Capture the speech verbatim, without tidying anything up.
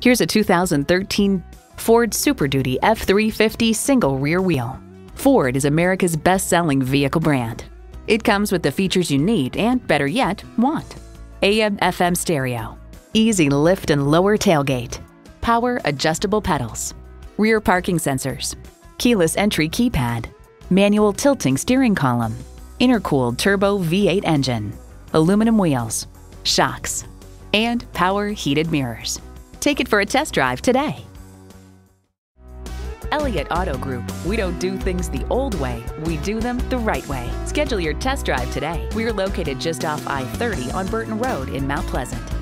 Here's a two thousand thirteen Ford Super Duty F three fifty single rear wheel. Ford is America's best-selling vehicle brand. It comes with the features you need and, better yet, want. A M F M stereo, easy lift and lower tailgate, power adjustable pedals, rear parking sensors, keyless entry keypad, manual tilting steering column, intercooled turbo V eight engine, aluminum wheels, shocks, and power heated mirrors. Take it for a test drive today. Elliott Auto Group. We don't do things the old way, we do them the right way. Schedule your test drive today. We're located just off I thirty on Burton Road in Mount Pleasant.